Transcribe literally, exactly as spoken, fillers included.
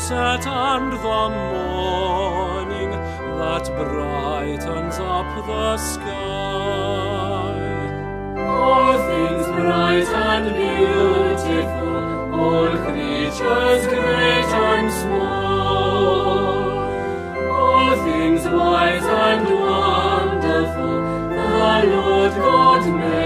sunset and the morning that brightens up the sky. All things bright and beautiful, all creatures great and small, all things wise and wonderful, the Lord God made.